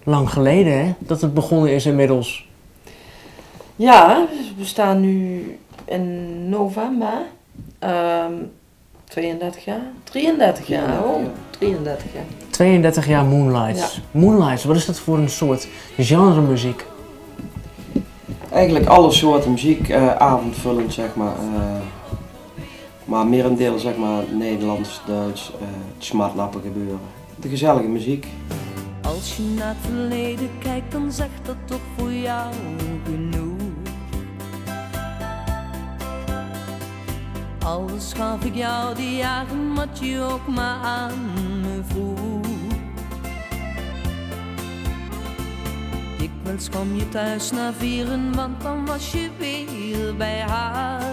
Lang geleden, hè? Dat het begonnen is inmiddels. Ja, we staan nu in november. 32 jaar? 33 jaar, oh, 33 jaar. 32 jaar Moonlights. Ja. Moonlights, wat is dat voor een soort genre muziek? Eigenlijk alle soorten muziek, avondvullend zeg maar. Maar merendeel zeg maar Nederlands, Duits, het smartlappen gebeuren. De gezellige muziek. Als je naar het verleden kijkt, dan zegt dat toch voor jou genoeg. Alles gaf ik jou die jaren, wat je ook maar aan me vroeg. Dikwijls kwam je thuis na vieren, want dan was je weer bij haar.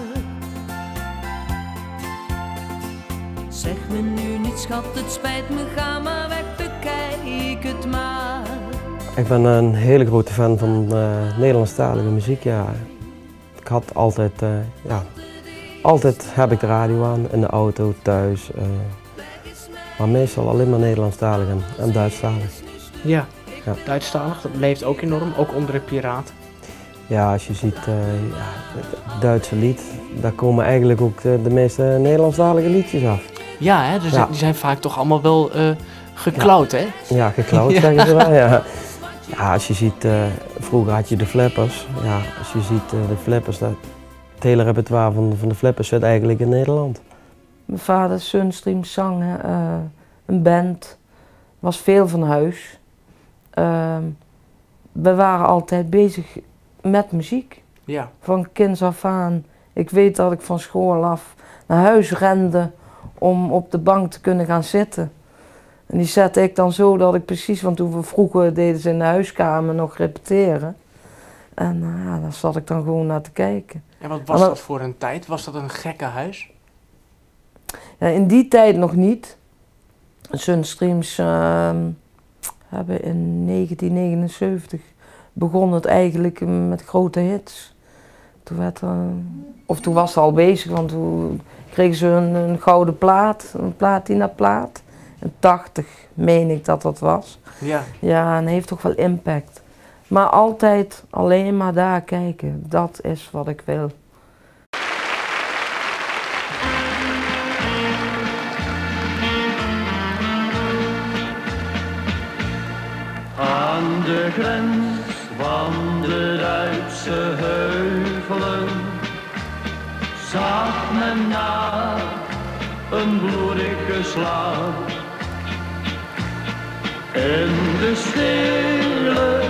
Zeg me nu niet schat, het spijt me, ga maar weg, bekijk het maar. Ik ben een hele grote fan van Nederlandstalige muziek, ja. Ik had altijd, altijd heb ik de radio aan, in de auto, thuis. Maar meestal alleen maar Nederlandstalig en Duitsstalig. Ja. Ja. Duitsstalig, dat leeft ook enorm, ook onder de piraten. Ja, als je ziet het Duitse lied, daar komen eigenlijk ook de meeste Nederlandstalige liedjes af. Ja, hè? Dus die zijn vaak toch allemaal wel geklauwd, hè? Ja, geklauwd zeggen ze wel, ja. Ja, als je ziet, vroeger had je de Flippers. Ja, als je ziet de Flippers, het hele repertoire van de Flippers zit eigenlijk in Nederland. Mijn vader Sunstream zang, een band, was veel van huis. We waren altijd bezig met muziek. Ja. Van kinds af aan. Ik weet dat ik van school af naar huis rende om op de bank te kunnen gaan zitten. En die zette ik dan zo dat ik precies, want toen we vroeger deden ze in de huiskamer nog repeteren. En daar zat ik dan gewoon naar te kijken. En wat was dat voor een tijd? Was dat een gekke huis? Ja, in die tijd nog niet. Sunstreams hebben in 1979 begon het eigenlijk met grote hits. Toen was ze al bezig, want toen kregen ze een gouden plaat, een platinaplaat. In 80 meen ik dat dat was. Ja. Ja, en heeft toch wel impact. Maar altijd alleen maar daar kijken, dat is wat ik wil. Aan de grens van de Duitse heuvelen zag men na een bloedige slag. In de stille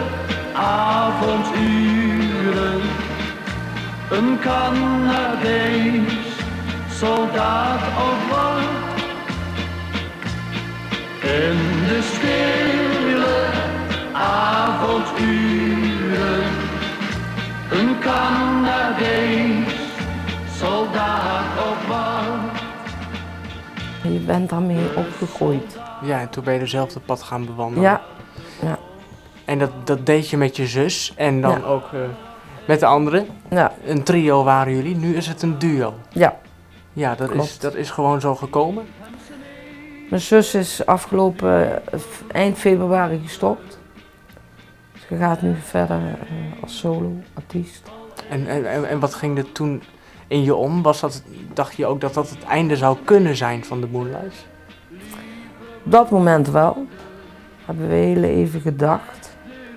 avonduren een Canadees soldaat op wacht. In de stille avonduren een Canadees soldaat op wacht. Je bent daarmee opgegroeid. Ja, en toen ben je dezelfde pad gaan bewandelen. Ja. Ja. En dat deed je met je zus en dan ook met de anderen. Ja. Een trio waren jullie, nu is het een duo. Ja. Ja, dat is gewoon zo gekomen. Mijn zus is afgelopen eind februari gestopt. Ze gaat nu verder als solo-artiest. En wat ging er toen in je om? Dacht je ook dat dat het einde zou kunnen zijn van de Moonlights? Op dat moment wel. Hebben we heel even gedacht.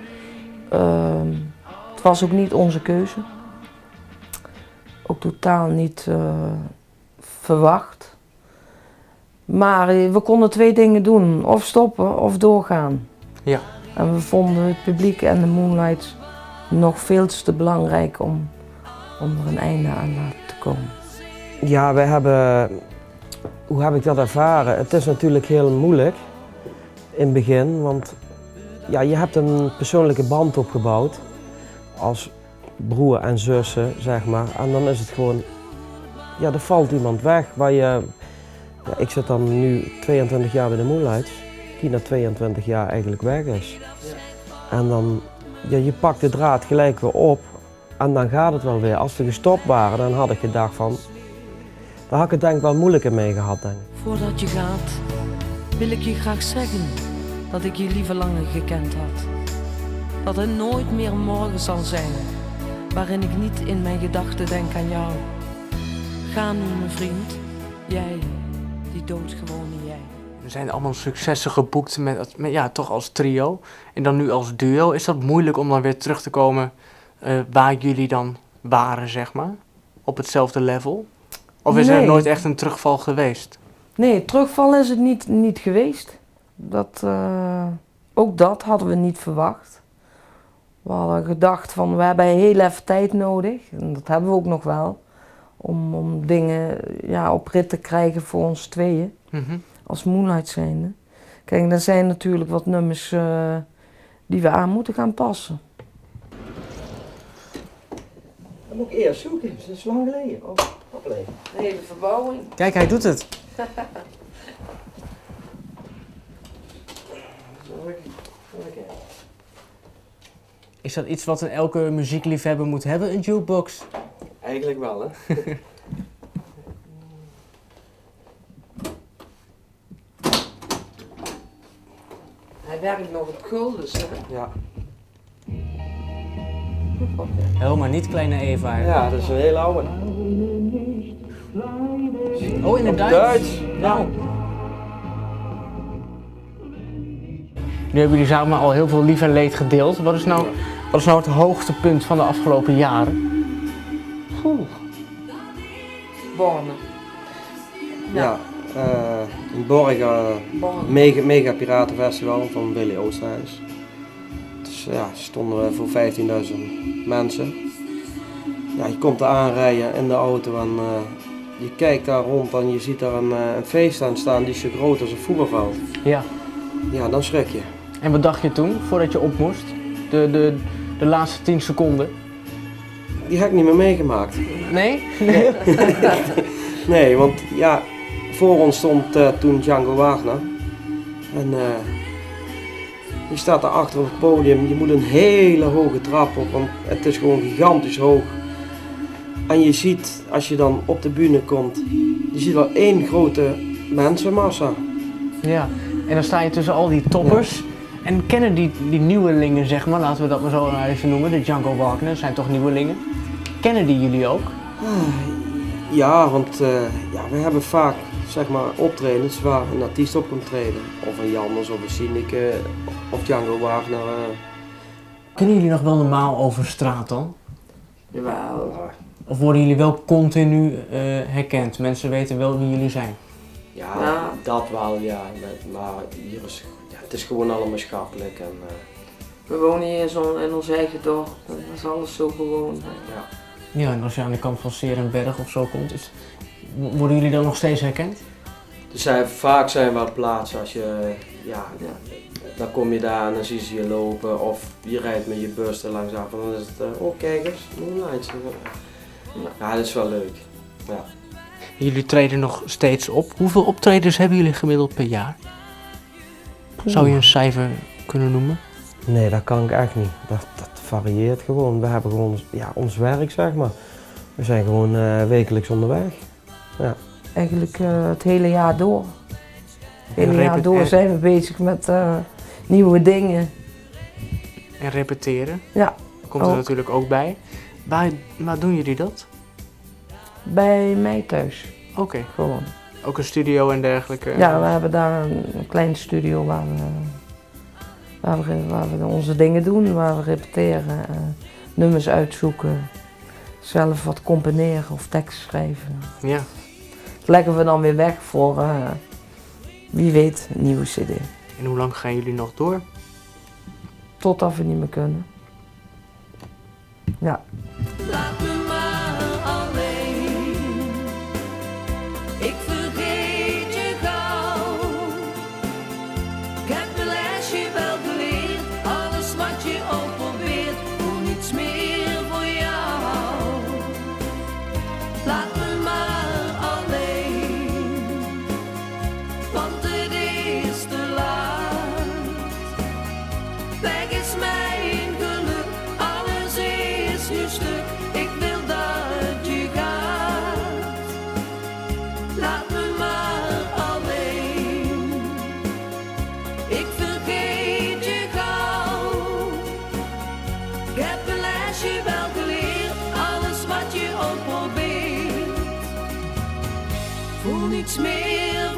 Het was ook niet onze keuze. Ook totaal niet verwacht. Maar we konden twee dingen doen. Of stoppen of doorgaan. Ja. En we vonden het publiek en de Moonlights nog veel te belangrijk om er een einde aan te komen. Ja, wij hebben, hoe heb ik dat ervaren? Het is natuurlijk heel moeilijk in het begin, want ja, je hebt een persoonlijke band opgebouwd als broer en zussen, zeg maar. En dan is het gewoon, ja, er valt iemand weg waar je, ja, ik zit dan nu 22 jaar bij de Moonlights, die na 22 jaar eigenlijk weg is. En dan, ja, je pakt de draad gelijk weer op en dan gaat het wel weer. Als we gestopt waren, dan had ik gedacht van, daar had ik het denk ik wel moeilijker mee gehad, denk ik. Voordat je gaat, wil ik je graag zeggen dat ik je liever langer gekend had. Dat er nooit meer een morgen zal zijn, waarin ik niet in mijn gedachten denk aan jou. Ga nu, mijn vriend, jij, die doodgewone jij. Er zijn allemaal successen geboekt ja, toch als trio. En dan nu als duo. Is dat moeilijk om dan weer terug te komen waar jullie dan waren, zeg maar? Op hetzelfde level? Of is er nooit echt een terugval geweest? Nee, terugval is het niet geweest. Ook dat hadden we niet verwacht. We hadden gedacht van, we hebben heel even tijd nodig. En dat hebben we ook nog wel. Om dingen op rit te krijgen voor ons tweeën. Als Moonlight zijnde. Kijk, er zijn natuurlijk wat nummers die we aan moeten gaan passen. Dat moet ik eerst zoeken, dat is lang geleden. Nee, de verbouwing. Kijk, hij doet het. Is dat iets wat elke muziekliefhebber moet hebben, een jukebox? Eigenlijk wel, hè? Hij werkt nog op guldens, hè? Ja. Oh, maar niet kleine Eva. Hè? Ja, dat is een hele oude. Oh, in het Duits? Duits. Nou. Nu hebben jullie samen al heel veel lief en leed gedeeld. Wat is nou het hoogtepunt van de afgelopen jaren? Borne. Ja, in Borgen, mega piratenfestival van Willy Oosterhuis. Dus ja, stonden we voor 15.000 mensen. Ja, je komt er aanrijden in de auto en je kijkt daar rond en je ziet daar een feest aan staan die is zo groot als een voetbalveld. Ja. Ja, dan schrik je. En wat dacht je toen, voordat je op moest? De laatste 10 seconden? Die heb ik niet meer meegemaakt. Nee? Nee, want ja, voor ons stond toen Django Wagner. En je staat daar achter op het podium, je moet een hele hoge trap op, want het is gewoon gigantisch hoog. En je ziet, als je dan op de bühne komt, je ziet wel één grote mensenmassa. Ja, en dan sta je tussen al die toppers. Ja. En kennen die nieuwelingen, zeg maar, laten we dat maar zo even noemen, de Django Wagner, zijn toch nieuwelingen? Kennen die jullie ook? Ja, want we hebben vaak, zeg maar, optredens waar een artiest op komt treden. Of een Janders, of een Sineke, of Django Wagner. Kunnen jullie nog wel normaal over straat dan? Jawel. Of worden jullie wel continu herkend? Mensen weten wel wie jullie zijn? Ja, dat wel, ja. Maar hier is, het is gewoon allemaal schappelijk. En, we wonen hier in ons eigen dorp. Dat is alles zo gewoon. Ja, en als je aan de kant van Serenberg of zo komt, worden jullie dan nog steeds herkend? Dus vaak zijn wel plaatsen als je, dan kom je daar en dan zie je lopen of je rijdt met je bus er langs af en dan is het, oh kijk eens, Moonlight. Ja, dat is wel leuk. Ja. Jullie treden nog steeds op. Hoeveel optredens hebben jullie gemiddeld per jaar? Zou je een cijfer kunnen noemen? Nee, dat kan ik echt niet. Dat varieert gewoon. We hebben gewoon ons werk, zeg maar. We zijn gewoon wekelijks onderweg. Ja. Eigenlijk het hele jaar door. Het hele jaar door zijn we bezig met nieuwe dingen. En repeteren? Ja. Komt er natuurlijk ook bij. Waar doen jullie dat? Bij mij thuis. Oké. Gewoon. Ook een studio en dergelijke? Ja, we hebben daar een kleine studio waar we onze dingen doen, waar we repeteren, nummers uitzoeken, zelf wat componeren of tekst schrijven. Ja. Dat leggen we dan weer weg voor, wie weet, een nieuwe cd. En hoe lang gaan jullie nog door? Totdat we niet meer kunnen. Ja. Laat me maar alleen. Ik vergeet je gauw. Ik heb de lesje wel geleerd. Alles wat je ook probeert, doe niets meer voor jou. Laat me maar alleen. Want het is te laat. Weg is mijn geluk. Alles is nu stil. niets meer